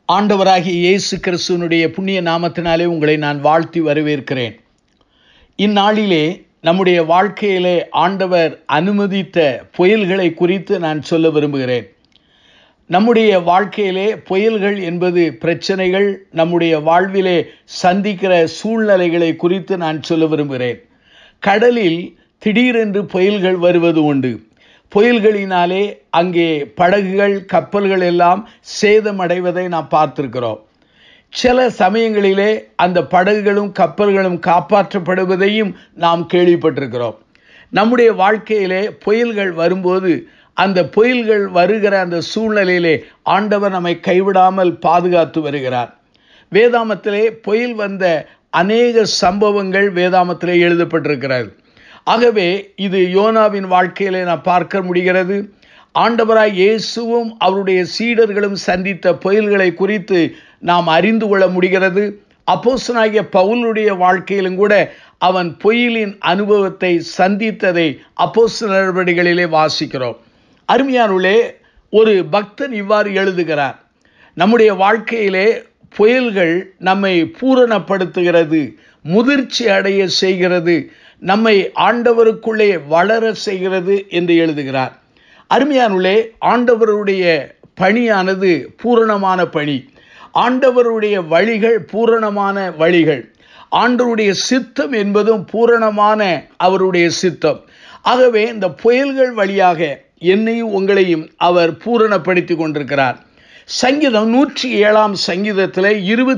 ஆண்டவராகிய இயேசு கிறிஸ்துவினுடைய புண்ணிய நாமத்தினாலே உங்களை நான் வாழ்த்தி வரவேற்கிறேன். இந்நாளிலே நம்முடைய வாழ்க்கையிலே ஆண்டவர் அனுமதித்த புயல்களை குறித்து நான் சொல்ல விரும்புகிறேன். நம்முடைய வாழ்க்கையிலே புயல்கள் என்பது பிரச்சனைகள், நம்முடைய வாழ்விலே சந்திக்கிற சூழ்நிலைகளை குறித்து நான் சொல்ல விரும்புகிறேன். கடலில் திடீரென்று புயல்கள் வருவது உண்டு. புயல்களினாலே அங்கே படகுகள், கப்பல்கள் எல்லாம் சேதமடைவதை நாம் பார்த்திருக்கிறோம். சில சமயங்களிலே அந்த படகுகளும் கப்பல்களும் காப்பாற்றப்படுவதையும் நாம் கேள்விப்பட்டிருக்கிறோம். நம்முடைய வாழ்க்கையிலே புயல்கள் வரும்போது அந்த புயல்கள் வருகிற அந்த சூழ்நிலையிலே ஆண்டவர் நம்மை கைவிடாமல் பாதுகாத்து வருகிறார். வேதாமத்திலே புயல் வந்த அநேக சம்பவங்கள் வேதாமத்திலே எழுதப்பட்டிருக்கிறது. ஆகவே இது யோனாவின் வாழ்க்கையிலே நாம் பார்க்க முடிகிறது. ஆண்டவராய் இயேசுவும் அவருடைய சீடர்களும் சந்தித்த புயல்களை குறித்து நாம் அறிந்து கொள்ள முடிகிறது. அப்போஸ்தலனாகிய பவுலுடைய வாழ்க்கையிலும் கூட அவன் புயலின் அனுபவத்தை சந்தித்ததை அப்போஸ்தலர் நடவடிக்கைகளிலே வாசிக்கிறோம். அருமையானவர்களே, ஒரு பக்தன் இவ்வாறு எழுதுகிறார்: நம்முடைய வாழ்க்கையிலே புயல்கள் நம்மை பூரணப்படுத்துகிறது, முதிர்ச்சி அடைய செய்கிறது, நம்மை ஆண்டவருக்குள்ளே வளர செய்கிறது என்று எழுதுகிறார். அருமையானவர்களே, ஆண்டவருடைய பணியானது பூரணமான பணி. ஆண்டவருடைய வழிகள் பூரணமான வழிகள். ஆண்டவருடைய சித்தம் என்பதும் பூரணமான அவருடைய சித்தம். ஆகவே இந்த புயல்கள் வழியாக என்னையும் உங்களையும் அவர் பூரணப்படுத்தி கொண்டிருக்கிறார். சங்கீதம் 107 சங்கீதத்தில்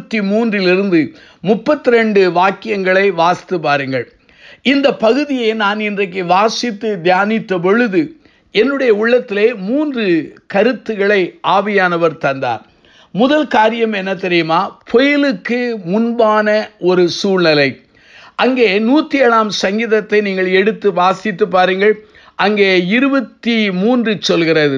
23 32 வாக்கியங்களை வாசித்து பாருங்கள். இந்த பகுதியை நான் இன்றைக்கு வாசித்து தியானித்த பொழுது என்னுடைய உள்ளத்திலே 3 கருத்துக்களை ஆவியானவர் தந்தார். முதல் காரியம் என்ன தெரியுமா? புயலுக்கு முன்பான ஒரு சூழ்நிலை. அங்கே 107 சங்கீதத்தை நீங்கள் எடுத்து வாசித்து பாருங்கள். அங்கே 23 சொல்கிறது.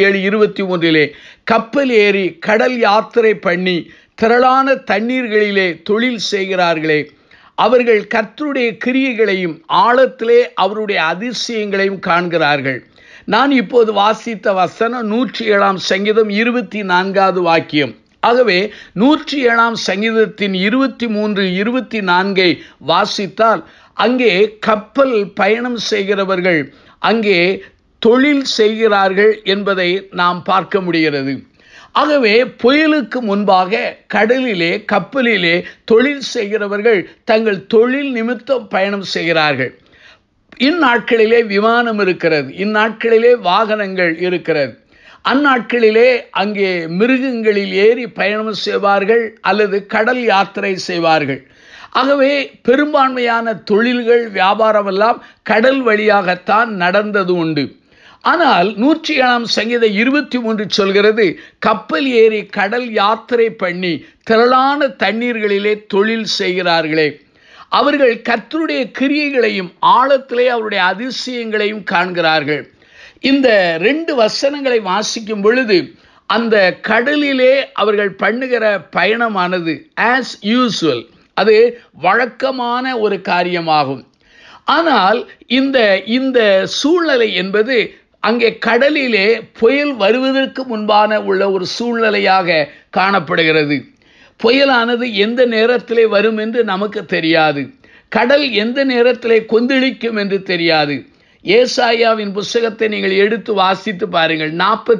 107:23 கப்பல் ஏறி கடல் யாத்திரை பண்ணி திரளான தண்ணீர்களிலே தொழில் செய்கிறார்களே, அவர்கள் கர்த்தருடைய கிரியைகளையும் ஆழத்திலே அவருடைய அதிசயங்களையும் காண்கிறார்கள். நான் இப்போது வாசித்த வசனம் 107 சங்கீதம் 24 வாக்கியம். ஆகவே 107 சங்கீதத்தின் 23 24 வாசித்தால் அங்கே கப்பல் பயணம் செய்கிறவர்கள் அங்கே தொழில் செய்கிறார்கள் என்பதை நாம் பார்க்க முடிகிறது. ஆகவே புயலுக்கு முன்பாக கடலிலே கப்பலிலே தொழில் செய்கிறவர்கள் தங்கள் தொழில் நிமித்தம் பயணம் செய்கிறார்கள். இந்நாட்களிலே விமானம் இருக்கிறது, இந்நாட்களிலே வாகனங்கள் இருக்கிறது. அந்நாட்களிலே அங்கே மிருகங்களில் ஏறி பயணம் செய்வார்கள் அல்லது கடல் யாத்திரை செய்வார்கள். ஆகவே பெரும்பான்மையான தொழில்கள், வியாபாரம் எல்லாம் கடல் வழியாகத்தான் நடந்தது உண்டு. ஆனால் 107 சங்கீதம் 23 சொல்கிறது, கப்பல் ஏறி கடல் யாத்திரை பண்ணி திரளான தண்ணீர்களிலே தொழில் செய்கிறார்களே, அவர்கள் கர்த்தருடைய கிரியைகளையும் ஆழத்திலே அவருடைய அதிசயங்களையும் காண்கிறார்கள். இந்த 2 வசனங்களை வாசிக்கும் பொழுது அந்த கடலிலே அவர்கள் பண்ணுகிற பயணமானது ஆஸ் யூசுவல், அது வழக்கமான ஒரு காரியமாகும். ஆனால் இந்த சூழ்நிலை என்பது அங்கே கடலிலே புயல் வருவதற்கு முன்பான உள்ள ஒரு சூழ்நிலையாக காணப்படுகிறது. புயலானது எந்த நேரத்திலே வரும் என்று நமக்கு தெரியாது. கடல் எந்த நேரத்திலே கொந்தளிக்கும் என்று தெரியாது. ஏசாயாவின் புத்தகத்தை நீங்கள் எடுத்து வாசித்து பாருங்கள்.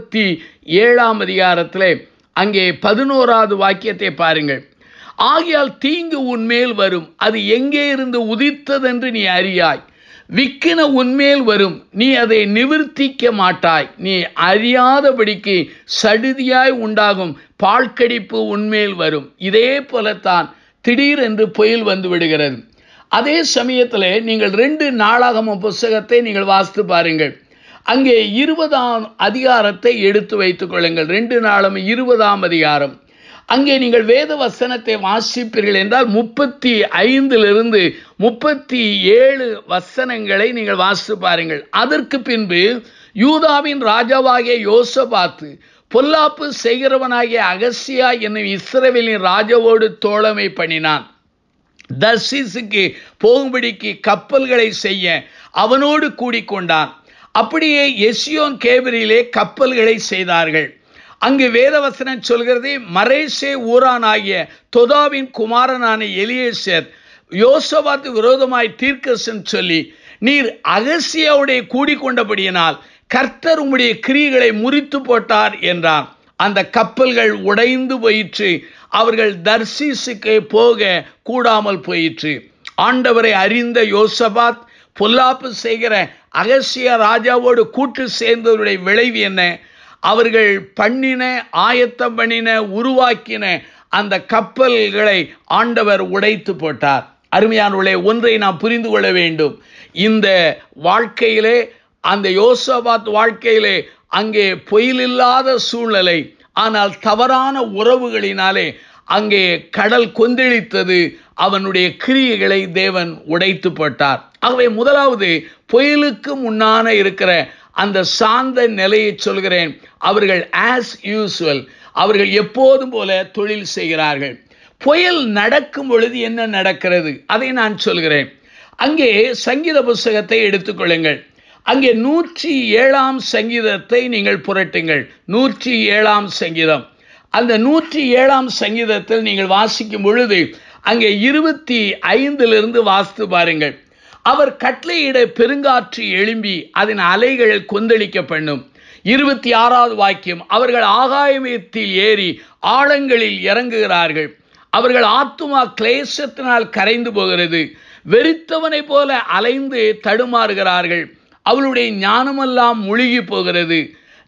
47 அதிகாரத்திலே அங்கே 11வது வாக்கியத்தை பாருங்கள். ஆகையால் தீங்கு உன்மேல் வரும், அது எங்கே இருந்து உதித்ததென்று நீ அறியாய். விக்கின உன்மேல் வரும், நீ அதை நிவர்த்திக்க மாட்டாய். நீ அறியாதபடிக்கு சடுதியாய் உண்டாகும் பாழ்கடிப்பு உன்மேல் வரும். இதே போலத்தான் திடீரென்று புயல் வந்து விடுகிறது. அதே சமயத்தில் நீங்கள் 2 நாளாகமம் புத்தகத்தை நீங்கள் வாசித்து பாருங்கள். அங்கே 20ஆம் அதிகாரத்தை எடுத்து வைத்துக் கொள்ளுங்கள். 2 நாளாகமம் 20ஆம் அதிகாரம். அங்கே நீங்கள் வேத வசனத்தை வாசிப்பீர்கள் என்றால் 35 37 வசனங்களை நீங்கள் வாசித்து பாருங்கள். அதற்கு பின்பு யூதாவின் ராஜாவாகிய யோசபாத்து பொல்லாப்பு செய்கிறவனாகிய அகசியா என்னும் இஸ்ரவேலின் ராஜாவோடு தோழமை பண்ணினான். தர்சீசுக்கு போகும்படிக்கு கப்பல்களை செய்ய அவனோடு கூடிக்கொண்டான். அப்படியே எசியோன் கேபரிலே கப்பல்களை செய்தார்கள். அங்கு வேதவசனம் சொல்கிறது, மரேசே ஊரானாகிய தொதாவின் குமாரனான எலியேசர் யோசபாத்து விரோதமாய் தீர்க்கதரிசனம் சொல்லி, நீர் அகசியாவுடைய கூடிக்கொண்டபடியினால் கர்த்தர் உம்முடைய கிரியைகளை முறித்து போட்டார் என்றார். அந்த கப்பல்கள் உடைந்து போயிற்று. அவர்கள் தர்சீசுக்கு போக கூடாமல் போயிற்று. ஆண்டவரை அறிந்த யோசபாத் பொல்லாப்பு செய்கிற அகசியா ராஜாவோடு கூட்டு சேர்ந்தவருடைய விளைவு என்ன? அவர்கள் ஆயத்தம் பண்ணின உருவாக்கின அந்த கப்பல்களை ஆண்டவர் உடைத்து போட்டார். அருமையானவர்களே, ஒன்றை நாம் புரிந்து கொள்ள வேண்டும். இந்த வாழ்க்கையிலே, அந்த யோசபாத் வாழ்க்கையிலே அங்கே பொய்யில்லாத சூழ்நிலை, ஆனால் தவறான உறவுகளினாலே அங்கே கடல் கொந்தளித்தது. அவனுடைய கிரியைகளை தேவன் உடைத்து போட்டார். ஆகவே முதலாவது, புயலுக்கு முன்னான இருக்கிற அந்த சாந்த நிலையை சொல்கிறேன். அவர்கள் ஆஸ் யூசுவல், அவர்கள் எப்போதும் போல தொழில் செய்கிறார்கள். புயல் நடக்கும் பொழுது என்ன நடக்கிறது அதை நான் சொல்கிறேன். அங்கே சங்கீத புஸ்தகத்தை எடுத்துக்கொள்ளுங்கள். அங்கே 107ஆம் சங்கீதத்தை நீங்கள் புரட்டுங்கள். 107ஆம் சங்கீதம். அந்த 107ஆம் சங்கீதத்தில் நீங்கள் வாசிக்கும் பொழுது அங்கே 25 வாசித்து பாருங்கள். அவர் கட்டளையிட பெருங்காற்று எழும்பி அதன் அலைகள் கொந்தளிக்க பண்ணும். 26வது வாக்கியம், அவர்கள் ஆகாயத்தில் ஏறி ஆழங்களில் இறங்குகிறார்கள். அவர்கள் ஆத்துமா கிளேசத்தினால் கரைந்து போகிறது. வெறித்தவனை போல அலைந்து தடுமாறுகிறார்கள். அவளுடைய ஞானமெல்லாம் முழுகி போகிறது.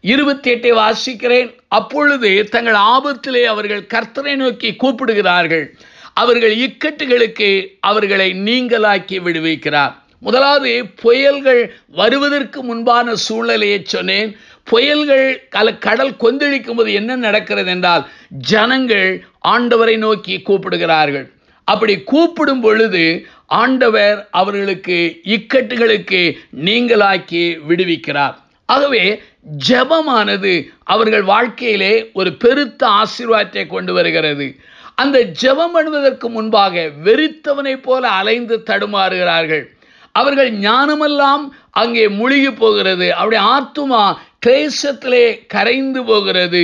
28 வாசிக்கிறேன். அப்பொழுது தங்கள் ஆபத்திலே அவர்கள் கர்த்தரை நோக்கி கூப்பிடுகிறார்கள். அவர்கள் இக்கட்டுகளுக்கு அவர்களை நீங்களாக்கி விடுவிக்கிறார். முதலாவது, புயல்கள் வருவதற்கு முன்பான சூழ்நிலையை சொன்னேன். புயல்கள் கடல் கொந்தளிக்கும் போது என்ன நடக்கிறது என்றால், ஜனங்கள் ஆண்டவரை நோக்கி கூப்பிடுகிறார்கள். அப்படி கூப்பிடும் பொழுது ஆண்டவர் அவர்களுக்கு இக்கட்டுகளுக்கு நீங்களாக்கி விடுவிக்கிறார். ஆகவே ஜெபமானது அவர்கள் வாழ்க்கையிலே ஒரு பெருத்த ஆசீர்வாதத்தை கொண்டு வருகிறது. அந்த ஜெபம் பண்ணுவதற்கு முன்பாக வெறித்தவனை போல அலைந்து தடுமாறுகிறார்கள். அவர்கள் ஞானமெல்லாம் அங்கே முழுகி போகிறது. அவருடைய ஆத்துமா கிளேசத்திலே கரைந்து போகிறது.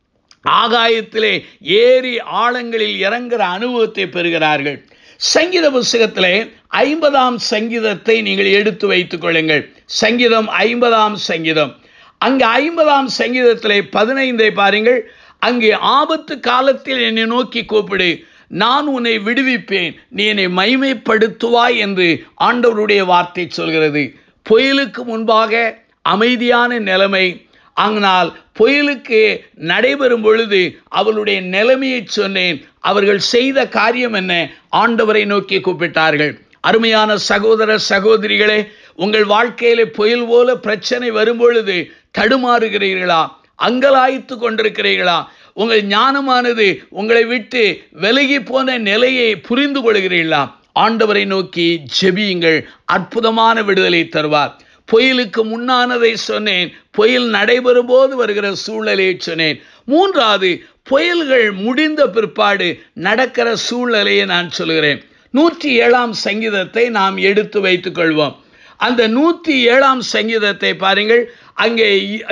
ஆகாயத்திலே ஏறி ஆழங்களில் இறங்குற அனுபவத்தை பெறுகிறார்கள். சங்கீத புஸ்தகத்திலே 50ஆம் சங்கீதத்தை நீங்கள் எடுத்து வைத்துக் கொள்ளுங்கள். சங்கீதம் 50ஆம் சங்கீதம். அங்கு 50ஆம் சங்கீதத்திலே 15 பாருங்கள். அங்கே ஆபத்து காலத்தில் என்னை நோக்கி கூப்பிடு, நான் உன்னை விடுவிப்பேன், நீ என்னை மகிமைப்படுத்துவாய் என்று ஆண்டவருடைய வார்த்தை சொல்கிறது. புயலுக்கு முன்பாக அமைதியான நிலைமை. ஆனால் புயலுக்கு நடைபெறும் பொழுது அவளுடைய நிலைமையை சொன்னேன். அவர்கள் செய்த காரியம் என்ன? ஆண்டவரை நோக்கி கூப்பிட்டார்கள். அருமையான சகோதர சகோதரிகளே, உங்கள் வாழ்க்கையிலே புயல் போல பிரச்சனை வரும்பொழுது தடுமாறுகிறீர்களா? அங்கலாய்த்து கொண்டிருக்கிறீர்களா? உங்கள் ஞானமானது உங்களை விட்டு விலகி போன நிலையை புரிந்து கொள்கிறீர்களா? ஆண்டவரை நோக்கி ஜெபியுங்கள், அற்புதமான விடுதலை தருவார். புயலுக்கு முன்னானதை சொன்னேன். புயல் நடைபெறும் போது வருகிற சூழ்நிலையை சொன்னேன். மூன்றாவது, புயல்கள் முடிந்த பிற்பாடு நடக்கிற சூழ்நிலையை நான் சொல்கிறேன். 107ஆம் சங்கீதத்தை நாம் எடுத்து வைத்துக் கொள்வோம். அந்த 107ஆம் சங்கீதத்தை பாருங்கள். அங்கே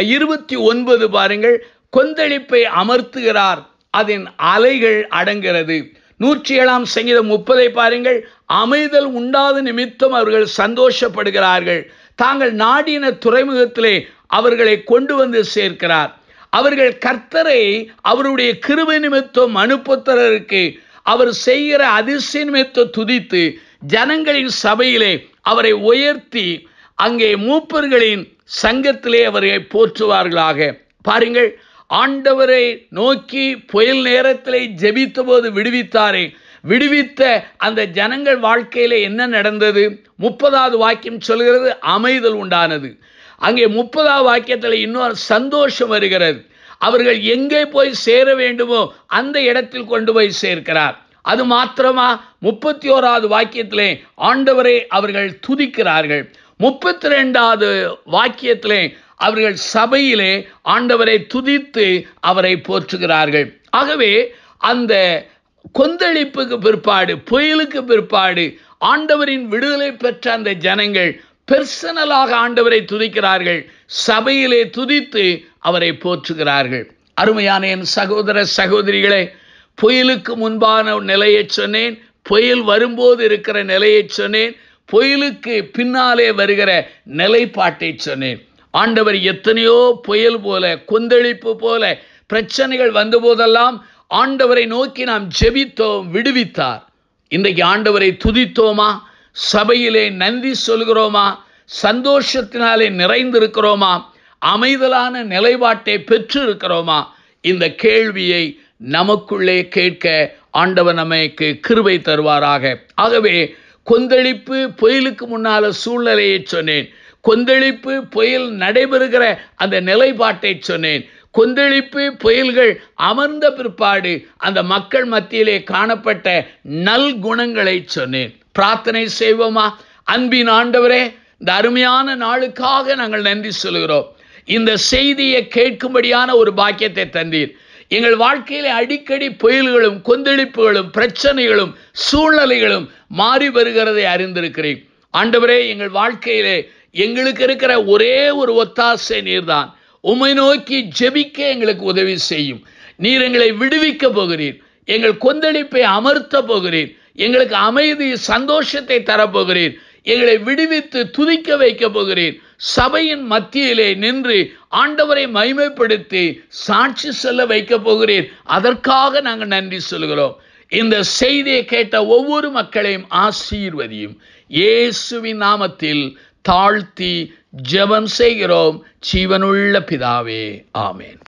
29 பாருங்கள். கொந்தளிப்பை அமர்த்துகிறார், அதன் அலைகள் அடங்கிறது. 107ஆம் சங்கீதம் 30 பாருங்கள். அமைதல் உண்டாத நிமித்தம் அவர்கள் சந்தோஷப்படுகிறார்கள். தாங்கள் நாடின துறைமுகத்திலே அவர்களை கொண்டு வந்து சேர்க்கிறார். அவர்கள் கர்த்தரை அவருடைய கிருபை நிமித்தம் அனுப்புத்தருக்கு அவர் செய்கிற அதிசய நிமித்தம் துதித்து ஜனங்களின் சபையிலே அவரை உயர்த்தி அங்கே மூப்பர்களின் சங்கத்திலே அவரை போற்றுவார்களாக. பாருங்கள், ஆண்டவரை நோக்கி புயல் நேரத்திலே ஜெபித்த போது விடுவித்தாரே, விடுவித்த அந்த ஜனங்கள் வாழ்க்கையில என்ன நடந்தது? 30வது வாக்கியம் சொல்கிறது, அமைதல் உண்டானது. அங்கே 30வது வாக்கியத்தில் இன்னொரு சந்தோஷம் வருகிறது. அவர்கள் எங்கே போய் சேர வேண்டுமோ அந்த இடத்தில் கொண்டு போய் சேர்க்கிறார். அது மாத்திரமா? 31வது வாக்கியத்திலே ஆண்டவரை அவர்கள் துதிக்கிறார்கள். 32வது வாக்கியத்திலே அவர்கள் சபையிலே ஆண்டவரை துதித்து அவரை போற்றுகிறார்கள். ஆகவே அந்த கொந்தளிப்புக்கு பிற்பாடு, புயலுக்கு பிற்பாடு ஆண்டவரின் விடுதலை பெற்ற அந்த ஜனங்கள் பெர்சனலாக ஆண்டவரை துதிக்கிறார்கள். சபையிலே துதித்து அவரை போற்றுகிறார்கள். அருமையான என் சகோதர சகோதரிகளே, புயலுக்கு முன்பான நிலையை சொன்னேன், புயல் வரும்போது இருக்கிற நிலையை சொன்னேன், புயலுக்கு பின்னாலே வருகிற நிலைப்பாட்டை சொன்னேன். ஆண்டவர் எத்தனையோ புயல் போல, கொந்தளிப்பு போல பிரச்சனைகள் வந்தபோதெல்லாம் ஆண்டவரை நோக்கி நாம் ஜெபித்தோம், விடுவித்தார். இன்றைக்கு ஆண்டவரை துதித்தோமா? சபையிலே நன்றி சொல்கிறோமா? சந்தோஷத்தினாலே நிறைந்திருக்கிறோமா? அமைதலான நிலைப்பாட்டை பெற்று இருக்கிறோமா? இந்த கேள்வியை நமக்குள்ளே கேட்க ஆண்டவர் நமக்கு கிருபை தருவாராக. ஆகவே கொந்தளிப்பு புயலுக்கு முன்னால சூழ்நிலையை சொன்னேன், கொந்தளிப்பு புயல் நடைபெறுகிற அந்த நிலைப்பாட்டை சொன்னேன், கொந்தளிப்பு புயல்கள் அமர்ந்த பிற்பாடு அந்த மக்கள் மத்தியிலே காணப்பட்ட நல்குணங்களை சொன்னேன். பிரார்த்தனை செய்வோமா? அன்பின் ஆண்டவரே, இந்த அருமையான நாளுக்காக நாங்கள் நன்றி சொல்கிறோம். இந்த செய்தியை கேட்கும்படியான ஒரு பாக்கியத்தை தந்தீர். எங்கள் வாழ்க்கையிலே அடிக்கடி புயல்களும் கொந்தளிப்புகளும் பிரச்சனைகளும் சூழ்நிலைகளும் மாறி வருகிறதை அறிந்திருக்கிறேன். ஆண்டவரே, எங்கள் வாழ்க்கையிலே எங்களுக்கு இருக்கிற ஒரே ஒரு ஒத்தாசை நீர்தான். உம்மை நோக்கி ஜெபிக்க எங்களுக்கு உதவி செய்யும். நீர் எங்களை விடுவிக்க போகிறீர், எங்கள் கொந்தளிப்பை அமர்த்த போகிறீர், எங்களுக்கு அமைதி சந்தோஷத்தை தரப்போகிறீர், எங்களை விடுவித்து துதிக்க வைக்க போகிறீர். சபையின் மத்தியிலே நின்று ஆண்டவரை மகிமைப்படுத்தி சாட்சி சொல்ல வைக்க போகிறீர். அதற்காக நாங்கள் நன்றி சொல்கிறோம். இந்த செய்தியை கேட்ட ஒவ்வொரு மக்களையும் ஆசீர்வதியும். இயேசுவின் நாமத்தில் தாழ்த்தி ஜெபம் செய்கிறோம் ஜீவனுள்ள பிதாவே, ஆமென்.